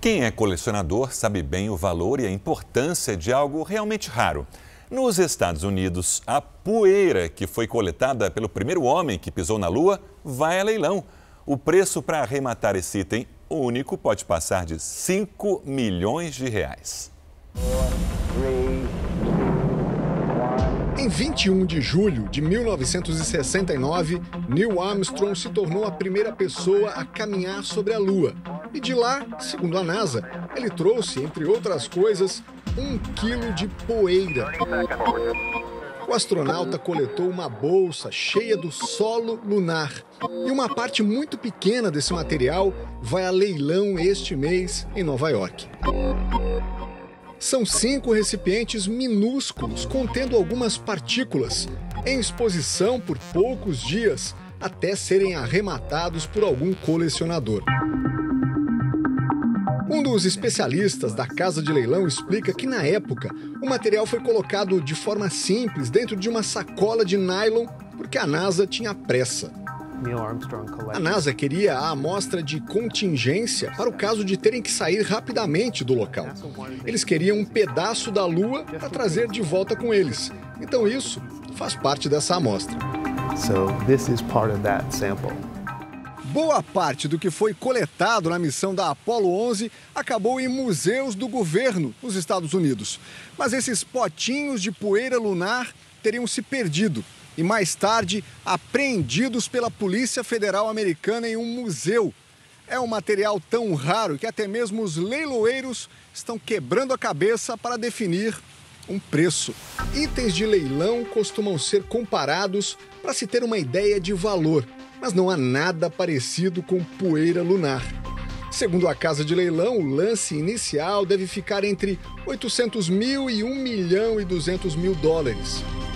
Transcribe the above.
Quem é colecionador sabe bem o valor e a importância de algo realmente raro. Nos Estados Unidos, a poeira que foi coletada pelo primeiro homem que pisou na Lua vai a leilão. O preço para arrematar esse item único pode passar de 5 milhões de reais. Em 21 de julho de 1969, Neil Armstrong se tornou a primeira pessoa a caminhar sobre a Lua. E de lá, segundo a NASA, ele trouxe, entre outras coisas, 1 quilo de poeira. O astronauta coletou uma bolsa cheia do solo lunar. E uma parte muito pequena desse material vai a leilão este mês em Nova York. São 5 recipientes minúsculos, contendo algumas partículas, em exposição por poucos dias, até serem arrematados por algum colecionador. Um dos especialistas da casa de leilão explica que, na época, o material foi colocado de forma simples dentro de uma sacola de nylon, porque a NASA tinha pressa. A NASA queria a amostra de contingência para o caso de terem que sair rapidamente do local. Eles queriam um pedaço da Lua para trazer de volta com eles. Então isso faz parte dessa amostra. Boa parte do que foi coletado na missão da Apollo 11 acabou em museus do governo nos Estados Unidos. Mas esses potinhos de poeira lunar teriam se perdido e, mais tarde, apreendidos pela Polícia Federal Americana em um museu. É um material tão raro que até mesmo os leiloeiros estão quebrando a cabeça para definir um preço. Itens de leilão costumam ser comparados para se ter uma ideia de valor, mas não há nada parecido com poeira lunar. Segundo a casa de leilão, o lance inicial deve ficar entre 800 mil e 1 milhão e 200 mil dólares.